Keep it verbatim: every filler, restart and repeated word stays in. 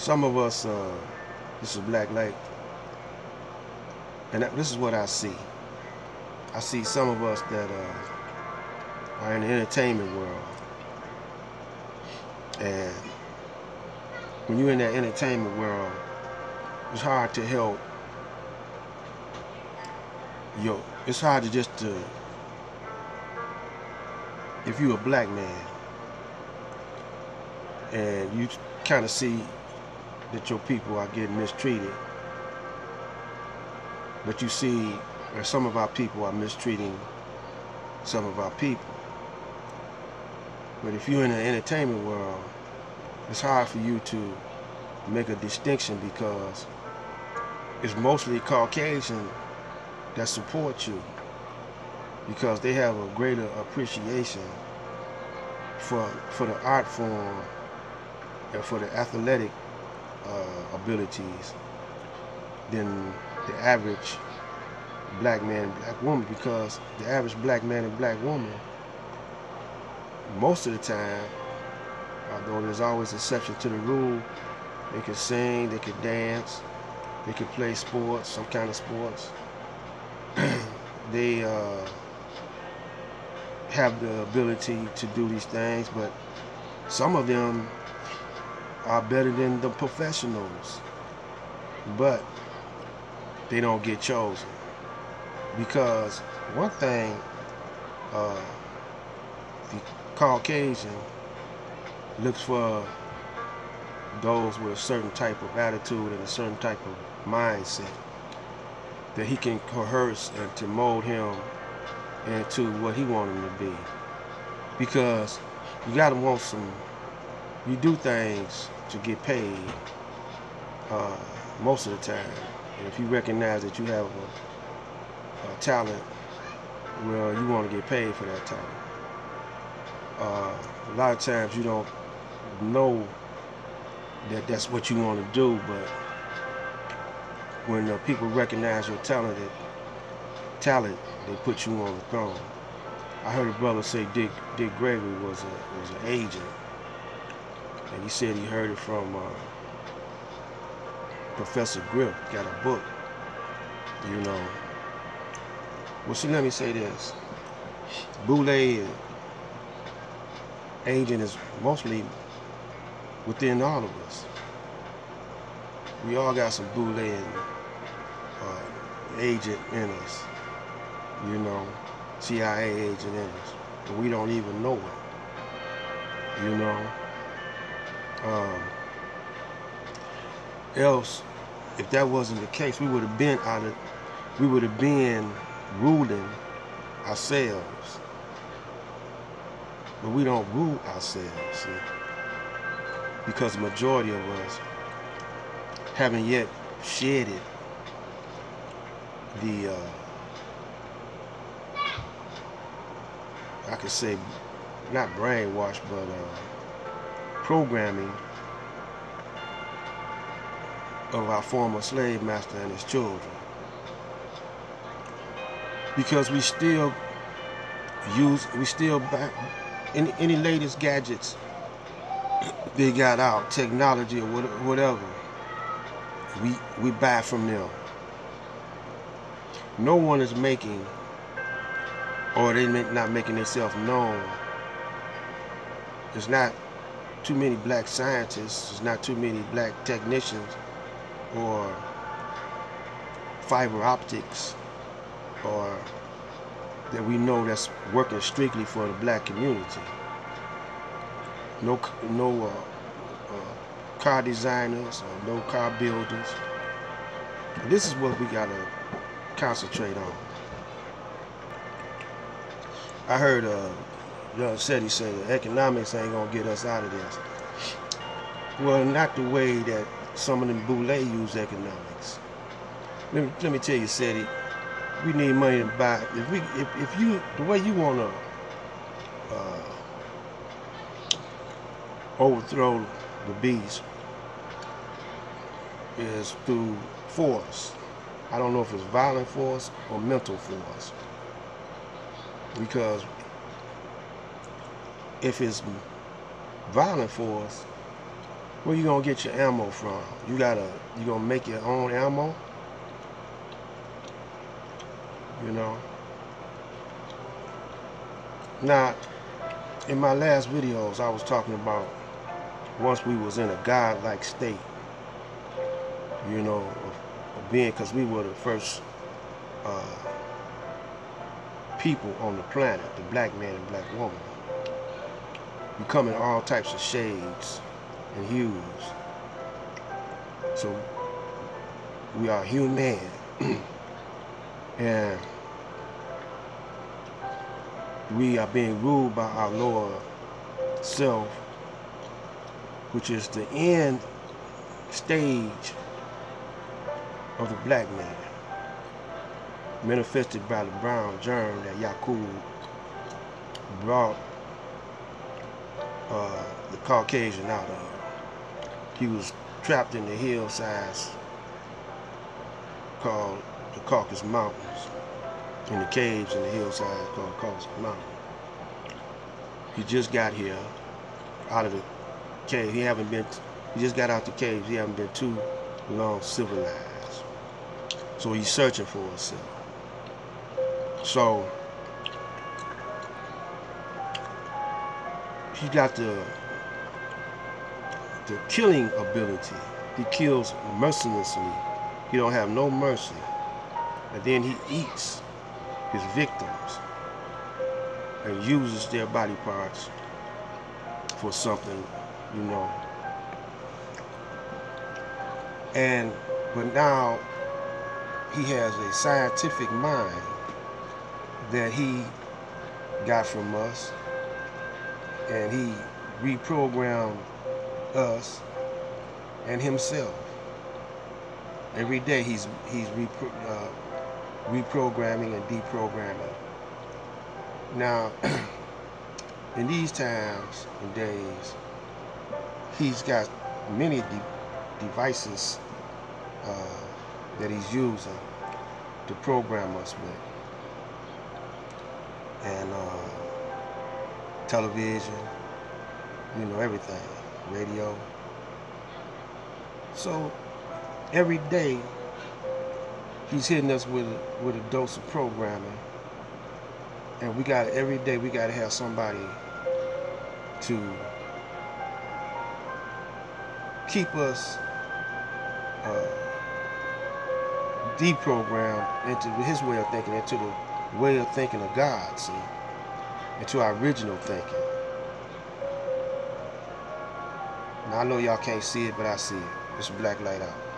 some of us, uh, this is Black Light, and this is what I see. I see some of us that uh, are in the entertainment world, and when you're in that entertainment world, it's hard to help. Yo, it's hard to just to, if you're a black man and you kind of see that your people are getting mistreated, but you see that some of our people are mistreating some of our people. But if you're in the entertainment world, it's hard for you to make a distinction because it's mostly Caucasian that support you because they have a greater appreciation for for the art form and for the athletic uh, abilities than the average black man and black woman, because the average black man and black woman, most of the time, although there's always exception to the rule, they can sing, they can dance, they can play sports, some kind of sports. They uh, have the ability to do these things, but some of them are better than the professionals, but they don't get chosen. Because one thing, uh, the Caucasian looks for those with a certain type of attitude and a certain type of mindset that he can coerce and to mold him into what he wants him to be. Because you gotta want some, you do things to get paid uh, most of the time. And if you recognize that you have a, a talent, well, you want to get paid for that talent. Uh, a lot of times you don't know that that's what you want to do, but when uh, people recognize your talented talent, they put you on the throne. I heard a brother say Dick Dick Gregory was a was an agent, and he said he heard it from uh, Professor Griff. Got a book, you know. Well, see, let me say this: Boule agent is mostly within all of us. We all got some Boule uh, agent in us, you know, C I A agent in us, but we don't even know it, you know. Um, else, if that wasn't the case, we would have been out of, we would have been ruling ourselves, but we don't rule ourselves, see, because the majority of us haven't yet shedded the, uh, I could say, not brainwash, but uh, programming of our former slave master and his children. Because we still use, we still back, any, any latest gadgets they got out, technology or whatever, we, we buy from them. No one is making, or they not making themselves known. There's not too many black scientists, there's not too many black technicians or fiber optics or that we know that's working strictly for the black community. No, no uh, uh, car designers or no car builders. And this is what we gotta concentrate on. I heard uh, Young Seti say that economics ain't gonna get us out of this. Well, not the way that some of them Boule use economics. Let me, let me tell you, Seti, we need money to buy. If we, if, if you, the way you wanna uh, overthrow the beast is through force. I don't know if it's violent force or mental force. Because if it's violent force, Where you gonna get your ammo from? You gotta, you gonna make your own ammo? You know? Now, in my last videos, I was talking about once we was in a godlike state, you know, of, of being, because we were the first uh, people on the planet, the black man and black woman. We come in all types of shades and hues. So we are human. And we are being ruled by our lower self, which is the end stage of the black man, manifested by the brown germ that Yakub brought uh, the Caucasian out of. He was trapped in the hillsides called the Caucasus Mountains, in the caves in the hillsides called Caucasus Mountains. He just got here out of the cave. He haven't been, he just got out the caves. He haven't been too long civilized. So he's searching for himself. So he got the the killing ability. He kills mercilessly. He don't have no mercy. And then he eats his victims and uses their body parts for something, you know. And but now he has a scientific mind that he got from us, and he reprogrammed us and himself. Every day he's he's repro uh, reprogramming and deprogramming. Now, in these times and days, he's got many de devices uh, that he's using to program us with, and uh, television, you know, everything, radio. So every day he's hitting us with a, with a dose of programming, and we got every day we got to have somebody to keep us uh, deprogrammed into his way of thinking, into the way of thinking of God, see, into our original thinking. Now I know y'all can't see it, but I see it. It's a black light out.